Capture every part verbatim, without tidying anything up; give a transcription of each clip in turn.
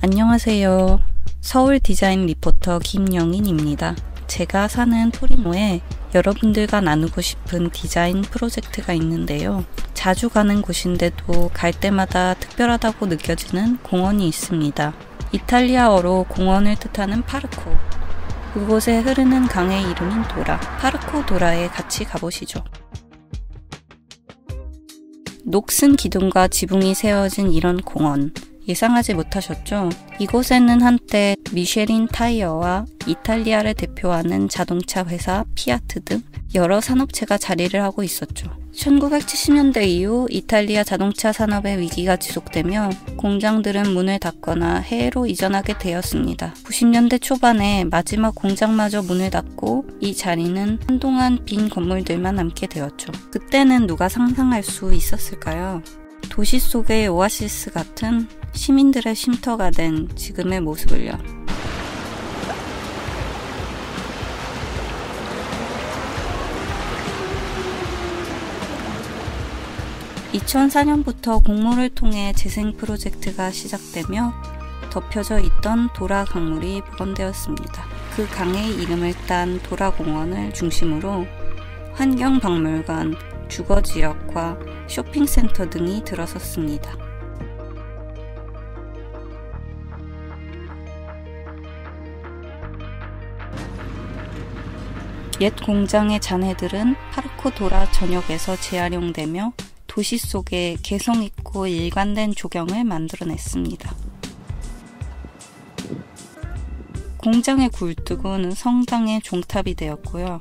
안녕하세요. 서울 디자인 리포터 김영인입니다. 제가 사는 토리노에 여러분들과 나누고 싶은 디자인 프로젝트가 있는데요. 자주 가는 곳인데도 갈 때마다 특별하다고 느껴지는 공원이 있습니다. 이탈리아어로 공원을 뜻하는 파르코. 그곳에 흐르는 강의 이름인 도라. 파르코 도라에 같이 가보시죠. 녹슨 기둥과 지붕이 세워진 이런 공원. 예상하지 못하셨죠? 이곳에는 한때 미쉐린 타이어와 이탈리아를 대표하는 자동차 회사 피아트 등 여러 산업체가 자리를 하고 있었죠. 천구백칠십 년대 이후 이탈리아 자동차 산업의 위기가 지속되며 공장들은 문을 닫거나 해외로 이전하게 되었습니다. 구십 년대 초반에 마지막 공장마저 문을 닫고 이 자리는 한동안 빈 건물들만 남게 되었죠. 그때는 누가 상상할 수 있었을까요? 도시 속의 오아시스 같은 시민들의 쉼터가 된 지금의 모습을요. 이천사 년부터 공모를 통해 재생 프로젝트가 시작되며 덮여져 있던 도라 강물이 복원되었습니다. 그 강의 이름을 딴 도라공원을 중심으로 환경박물관, 주거지역과 쇼핑센터 등이 들어섰습니다. 옛 공장의 잔해들은 파르코 도라 전역에서 재활용되며 도시 속에 개성있고 일관된 조경을 만들어냈습니다. 공장의 굴뚝은 성당의 종탑이 되었고요.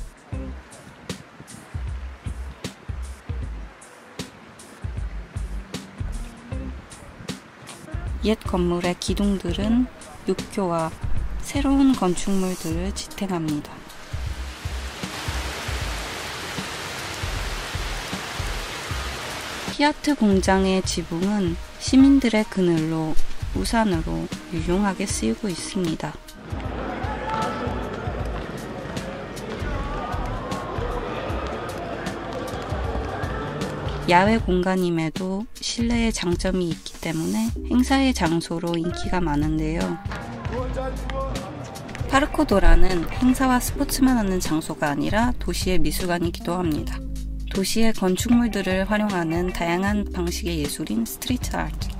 옛 건물의 기둥들은 육교와 새로운 건축물들을 지탱합니다. 피아트 공장의 지붕은 시민들의 그늘로, 우산으로 유용하게 쓰이고 있습니다. 야외 공간임에도 실내의 장점이 있기 때문에 행사의 장소로 인기가 많은데요. 파르코 도라는 행사와 스포츠만 하는 장소가 아니라 도시의 미술관이기도 합니다. 도시의 건축물들을 활용하는 다양한 방식의 예술인 스트리트 아트.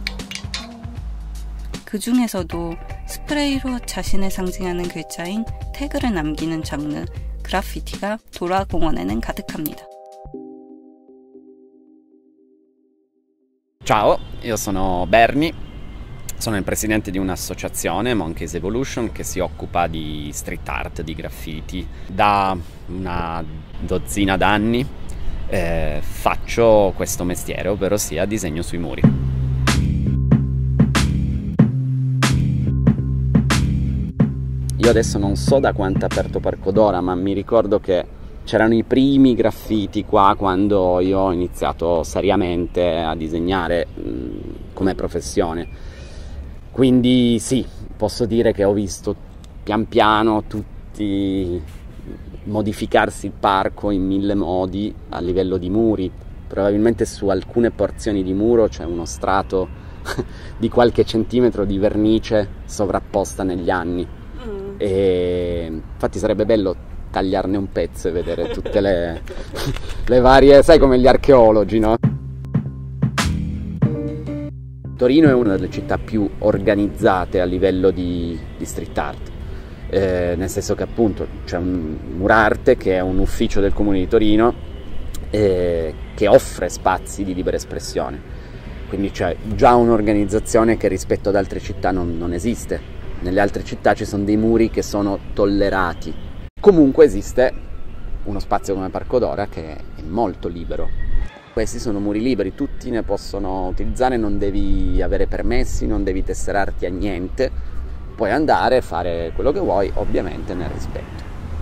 그 중에서도 스프레이로 자신을 상징하는 글자인 태그를 남기는 장르, 그래피티가 도라 공원에는 가득합니다. Ciao, io sono Bernie, sono il presidente di un'associazione, Monkeys Evolution, che si occupa di street art, di graffiti. Da una dozzina d'anni eh, faccio questo mestiere, ovvero sia disegno sui muri. Io adesso non so da quanto è aperto Parco Dora, ma mi ricordo che c'erano i primi graffiti qua quando io ho iniziato seriamente a disegnare mh, come professione. Quindi sì, posso dire che ho visto pian piano tutti modificarsi il parco in mille modi a livello di muri. Probabilmente su alcune porzioni di muro c'è uno strato di qualche centimetro di vernice sovrapposta negli anni. Mm. E infatti sarebbe bello tagliarne un pezzo e vedere tutte le, le varie, sai, come gli archeologi, no? Torino è una delle città più organizzate a livello di, di street art, eh, nel senso che appunto c'è un Murarte che è un ufficio del Comune di Torino eh, che offre spazi di libera espressione, quindi c'è già un'organizzazione che rispetto ad altre città non, non esiste. Nelle altre città ci sono dei muri che sono tollerati. Comunque esiste uno spazio come Parco Dora che è molto libero. Questi sono muri liberi, tutti ne possono utilizzare, non devi avere permessi, non devi tesserarti a niente, puoi andare e fare quello che vuoi, ovviamente nel rispetto.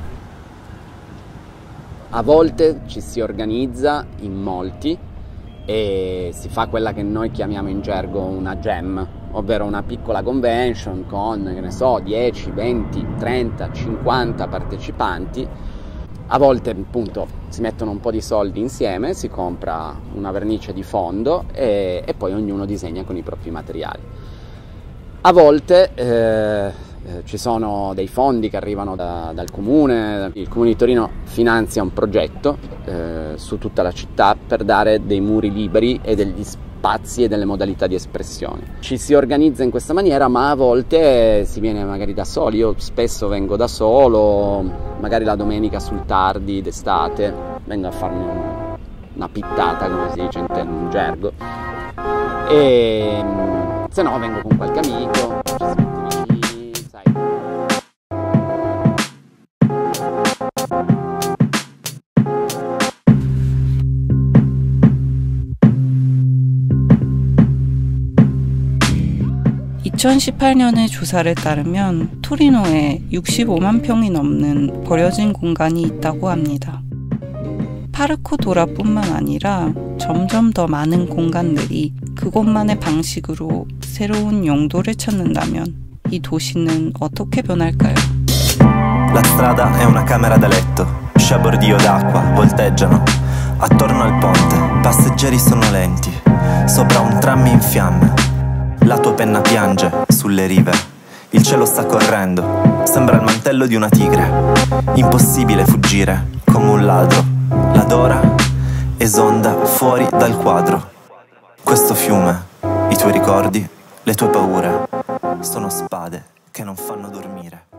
A volte ci si organizza in molti e si fa quella che noi chiamiamo in gergo una jam, ovvero una piccola convention con, che ne so, dieci, venti, trenta, cinquanta partecipanti. A volte appunto si mettono un po' di soldi insieme, si compra una vernice di fondo e, e poi ognuno disegna con i propri materiali. A volte eh, eh, ci sono dei fondi che arrivano da, dal comune, il Comune di Torino finanzia un progetto eh, su tutta la città per dare dei muri liberi e degli spazi e delle modalità di espressione. Ci si organizza in questa maniera, ma a volte si viene magari da soli. Io spesso vengo da solo, magari la domenica sul tardi d'estate, vengo a farmi un, una pittata, come si dice in gergo, e se no vengo con qualche amico, ci si mette vicini, sai. 이천십팔 년의 조사를 따르면 토리노에 육십오만 평이 넘는 버려진 공간이 있다고 합니다. 파르코 도라뿐만 아니라 점점 더 많은 공간들이 그곳만의 방식으로 새로운 용도를 찾는다면 이 도시는 어떻게 변할까요? La strada è una camera da letto, sciabordio d'acqua volteggiano. Attorno al ponte, passeggeri sonnolenti, sopra un tram in fiamme. La tua penna piange sulle rive, il cielo sta correndo, sembra il mantello di una tigre. Impossibile fuggire, come un ladro, la Dora esonda fuori dal quadro. Questo fiume, i tuoi ricordi, le tue paure, sono spade che non fanno dormire.